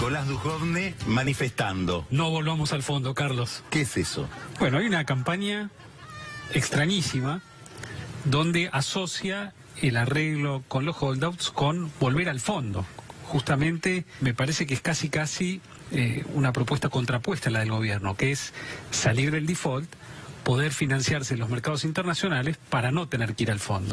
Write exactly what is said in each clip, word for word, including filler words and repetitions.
Nicolás Dujovne manifestando. No volvamos al fondo, Carlos. ¿Qué es eso? Bueno, hay una campaña extrañísima donde asocia el arreglo con los holdouts con volver al fondo. Justamente me parece que es casi casi eh, una propuesta contrapuesta a la del gobierno, que es salir del default, poder financiarse en los mercados internacionales para no tener que ir al fondo.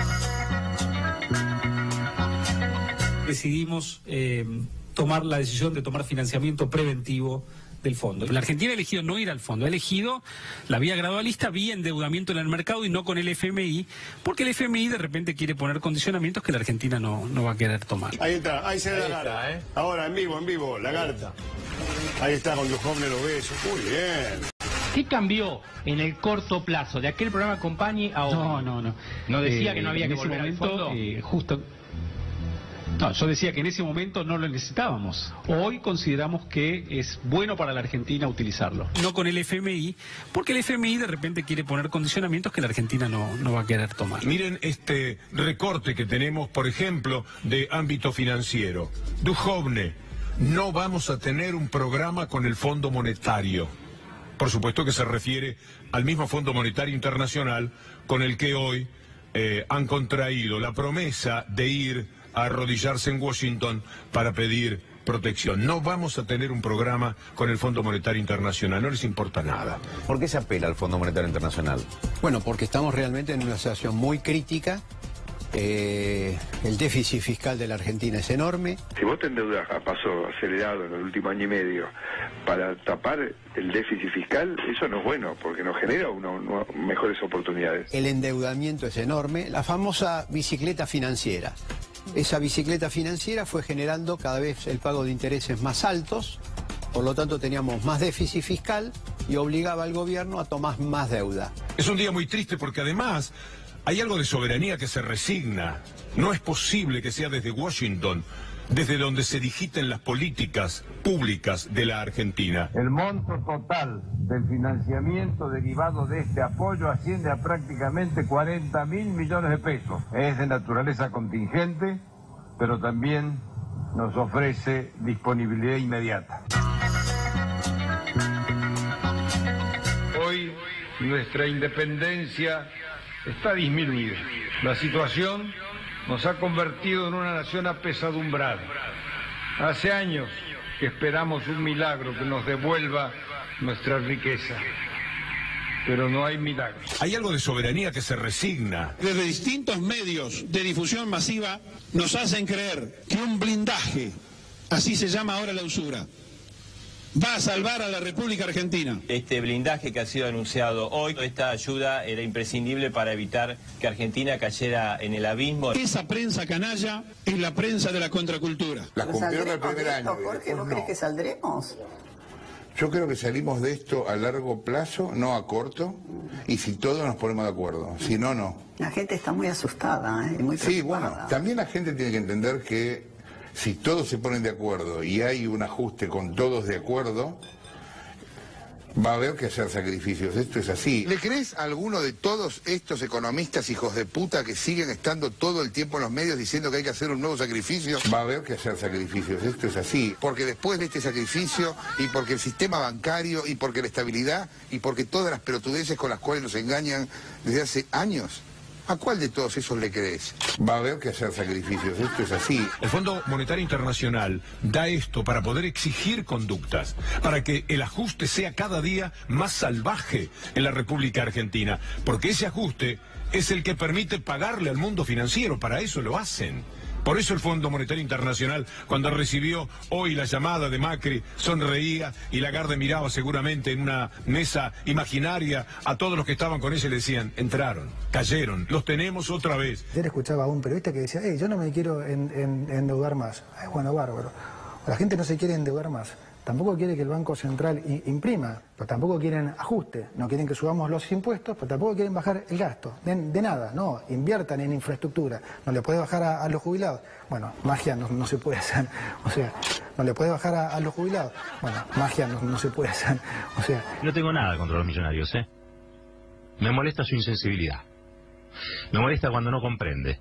Decidimos eh, tomar la decisión de tomar financiamiento preventivo del fondo. La Argentina ha elegido no ir al fondo, ha elegido la vía gradualista, vía endeudamiento en el mercado y no con el F M I, porque el F M I de repente quiere poner condicionamientos que la Argentina no, no va a querer tomar. Ahí está, ahí se ve la garta. ¿eh? Ahora en vivo, en vivo, la garta. Ahí está con Dujovne los besos. Muy bien. ¿Qué cambió en el corto plazo de aquel programa Company a hoy? No, no, no. ¿No decía eh, que no había que volver momento, al fondo? Eh, justo... No, yo decía que en ese momento no lo necesitábamos. Hoy consideramos que es bueno para la Argentina utilizarlo. No con el F M I, porque el F M I de repente quiere poner condicionamientos que la Argentina no, no va a querer tomar. Miren este recorte que tenemos, por ejemplo, de ámbito financiero. Dujovne, no vamos a tener un programa con el Fondo Monetario. Por supuesto que se refiere al mismo Fondo Monetario Internacional con el que hoy eh, han contraído la promesa de ir a arrodillarse en Washington para pedir protección. No vamos a tener un programa con el Fondo Monetario Internacional, no les importa nada. ¿Por qué se apela al Fondo Monetario Internacional? Bueno, porque estamos realmente en una situación muy crítica. Eh, el déficit fiscal de la Argentina es enorme. Si vos te endeudas a paso acelerado en el último año y medio para tapar el déficit fiscal, eso no es bueno, porque nos genera una, una, mejores oportunidades. El endeudamiento es enorme. La famosa bicicleta financiera. Esa bicicleta financiera fue generando cada vez el pago de intereses más altos, por lo tanto teníamos más déficit fiscal y obligaba al gobierno a tomar más deuda. Es un día muy triste porque además hay algo de soberanía que se resigna. No es posible que sea desde Washington, desde donde se digiten las políticas públicas de la Argentina. El monto total del financiamiento derivado de este apoyo asciende a prácticamente cuarenta mil millones de pesos. Es de naturaleza contingente, pero también nos ofrece disponibilidad inmediata. Hoy nuestra independencia está disminuida. La situación nos ha convertido en una nación apesadumbrada. Hace años que esperamos un milagro que nos devuelva nuestra riqueza, pero no hay milagro. Hay algo de soberanía que se resigna. Desde distintos medios de difusión masiva nos hacen creer que un blindaje, así se llama ahora la usura, va a salvar a la República Argentina. Este blindaje que ha sido anunciado hoy, esta ayuda era imprescindible para evitar que Argentina cayera en el abismo. Esa prensa canalla es la prensa de la contracultura. La cumplieron el primer año. Jorge, ¿no crees que saldremos? Yo creo que salimos de esto a largo plazo, no a corto, y si todos nos ponemos de acuerdo. Si no, no. La gente está muy asustada, ¿eh? Muy sí, bueno, también la gente tiene que entender que si todos se ponen de acuerdo y hay un ajuste con todos de acuerdo, va a haber que hacer sacrificios. Esto es así. ¿Le crees a alguno de todos estos economistas hijos de puta que siguen estando todo el tiempo en los medios diciendo que hay que hacer un nuevo sacrificio? Va a haber que hacer sacrificios. Esto es así. Porque después de este sacrificio, y porque el sistema bancario, y porque la estabilidad, y porque todas las pelotudeces con las cuales nos engañan desde hace años, ¿a cuál de todos esos le crees? Va a haber que hacer sacrificios, esto es así. El Fondo Monetario Internacional da esto para poder exigir conductas, para que el ajuste sea cada día más salvaje en la República Argentina, porque ese ajuste es el que permite pagarle al mundo financiero, para eso lo hacen. Por eso el Fondo Monetario Internacional, cuando recibió hoy la llamada de Macri, sonreía y Lagarde miraba seguramente en una mesa imaginaria a todos los que estaban con ella y le decían, entraron, cayeron, los tenemos otra vez. Ayer escuchaba a un periodista que decía, hey, yo no me quiero en, en, endeudar más. Ay, bueno, bárbaro. La gente no se quiere endeudar más. Tampoco quiere que el Banco Central imprima, pero tampoco quieren ajuste, no quieren que subamos los impuestos, pero tampoco quieren bajar el gasto, de, de nada, no, inviertan en infraestructura, no le puede bajar a, a los jubilados, bueno, magia no, no se puede hacer, o sea, no le puede bajar a, a los jubilados, bueno, magia no, no se puede hacer, o sea... No tengo nada contra los millonarios, ¿eh? Me molesta su insensibilidad, me molesta cuando no comprende,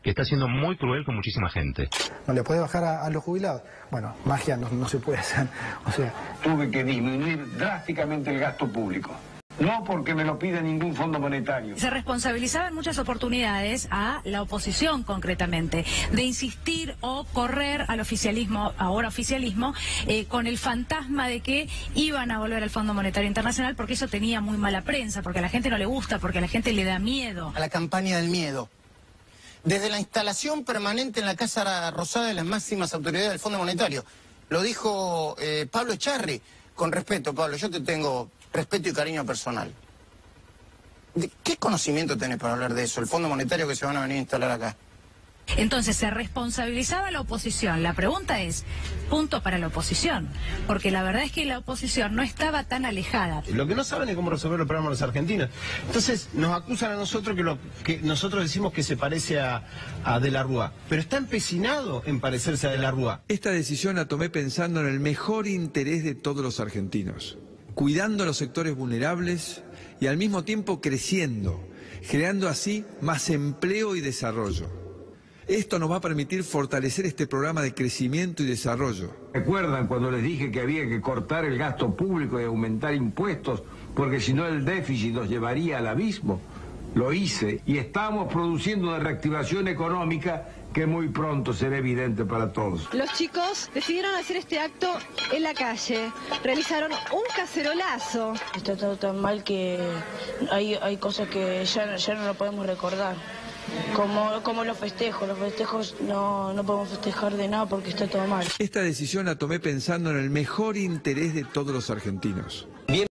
que está siendo muy cruel con muchísima gente. ¿No le puede bajar a, a los jubilados? Bueno, magia no, no se puede hacer. O sea, Tuve que disminuir drásticamente el gasto público. No porque me lo pida ningún fondo monetario. Se responsabilizaba en muchas oportunidades a la oposición concretamente, de insistir o correr al oficialismo, ahora oficialismo, eh, con el fantasma de que iban a volver al Fondo Monetario Internacional porque eso tenía muy mala prensa, porque a la gente no le gusta, porque a la gente le da miedo. A la campaña del miedo. Desde la instalación permanente en la Casa Rosada de las máximas autoridades del Fondo Monetario. Lo dijo eh, Pablo Echarri. Con respeto, Pablo, yo te tengo respeto y cariño personal. ¿De qué conocimiento tenés para hablar de eso? El Fondo Monetario que se van a venir a instalar acá. Entonces se responsabilizaba a la oposición. La pregunta es, punto para la oposición, porque la verdad es que la oposición no estaba tan alejada. Lo que no saben es cómo resolver los problemas los argentinos. Entonces nos acusan a nosotros que, lo, que nosotros decimos que se parece a, a De la Rúa, pero está empecinado en parecerse a De la Rúa. Esta decisión la tomé pensando en el mejor interés de todos los argentinos, cuidando a los sectores vulnerables y al mismo tiempo creciendo, generando así más empleo y desarrollo. Esto nos va a permitir fortalecer este programa de crecimiento y desarrollo. ¿Recuerdan cuando les dije que había que cortar el gasto público y aumentar impuestos porque si no el déficit nos llevaría al abismo? Lo hice y estamos produciendo una reactivación económica que muy pronto será evidente para todos. Los chicos decidieron hacer este acto en la calle. Realizaron un cacerolazo. Está todo tan mal que hay, hay cosas que ya, ya no lo podemos recordar. Como, como los festejos, los festejos no, no podemos festejar de nada porque está todo mal. Esta decisión la tomé pensando en el mejor interés de todos los argentinos.